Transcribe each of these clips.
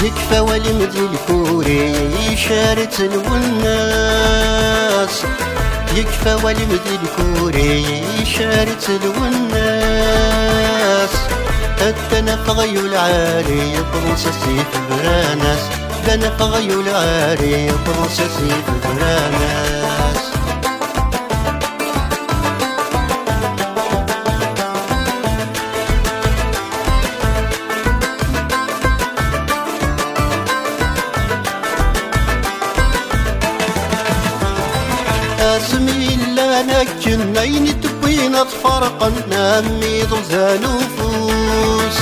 يكفى والمدي الكوري شارت الوناس، يكفى والمدي الكوري شارت الوناس. حتى انا فغيو العاري برنسسي في براناس، انا فغيو العاري برنسسي في براناس. اسمي لا نكن عيني تبين تفرقا نمي ضزان وفوس.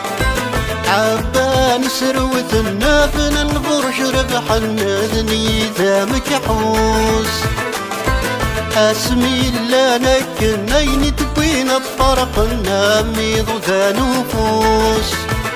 عبان سروة النافن البرش ربح النذني ذا مكحوس. اسمي لا نكن عيني تبين تفرقا نمي ضزان وفوس.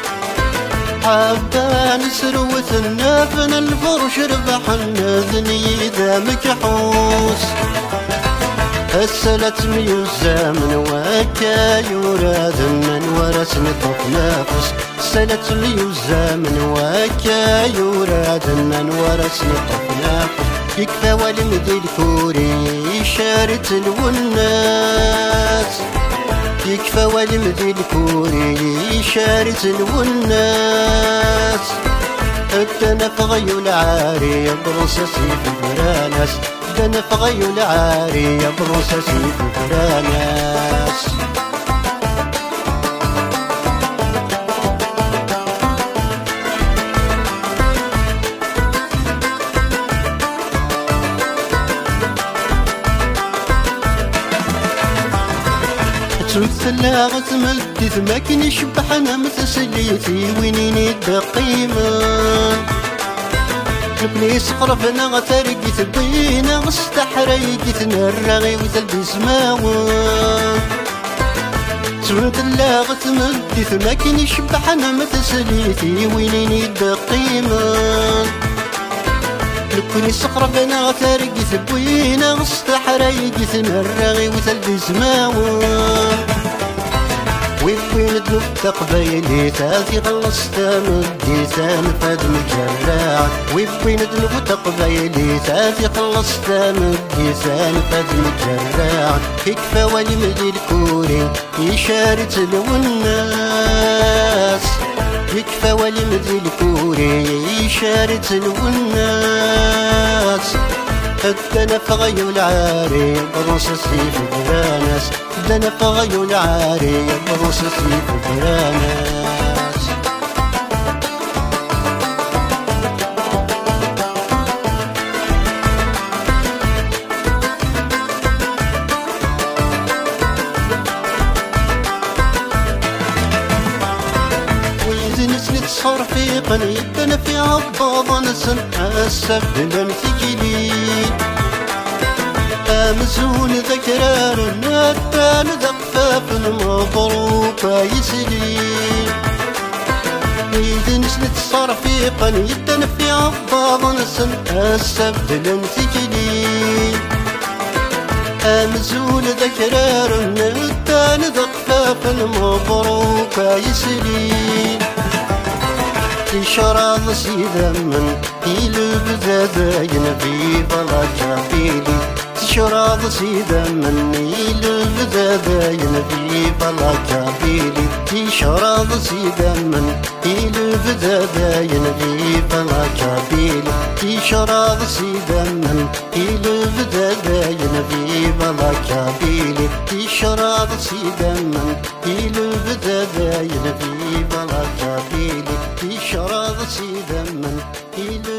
عبان سروة النافن الفرش ربح النذني ذا مكحوس. السلت ميوزامن وكا يوراد من ورسن نفس. السلت ميوزامن وكا يوراد من ورسن نفس. يكفى والمدي الكوري شارت الوناس، يكفى والمدي الكوري شارت الوناس. حتى انا فغيو العاري برنسسي في براناس، انا فغيو العاري برنسسي في براناس. تمثلاغت ملتي ثماكن يشبحنا متسليتي وينيني الدقيمة. نبني سقرفنا غترقي ثبينا غستحريقي تنرغي وثلبي سماوة. تمثلاغت ملتي ثماكن يشبحنا متسليتي وينيني الدقيمة. نكوني سقرفنا غترقي ثبينا غستحريقي تنرغي وثلبي سماوة. وين ذنوب تقبيلي تاثي خلصت مدي تنفذ مجرع. وين ذنوب تقبيلي تاثي خلصت مدي تنفذ مجرع. يكفى والمدي الكوري يشارت الوناس، يكفى والمدي الكوري يشارت الوناس. حتى انا فغيو العاري برنسسي في براناس، انا فغيو العاري برنسسي في براناس. ويزنسني تصور في قنيت انا في عباض نسن السبت لمثكلي. مزون ذكرار النتان ذقفاف مضروبة يسلي. إذن سنت صار في قنيت في عباض نسن السبت لمثكلي. مزون ذكرار النتان ذقفاف مضروبة يسلي. شراض سيدا من يلب ذاذاين في بلا كابيلي. شراض سيدا من يلب ذاذاين في بلا كابيلي. شراض سيدا من يلب ذاذاين في بلا كابيلي. شراض سيدا من يلب ذاذاين في بلا كابيلي. شراض سيدا من يلب ذاذاين في بلا كابيلي. شراض سيدا من